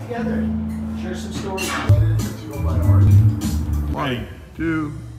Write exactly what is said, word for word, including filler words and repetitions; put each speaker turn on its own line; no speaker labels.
together. Share some stories. Let it into two oh by art.
One, two,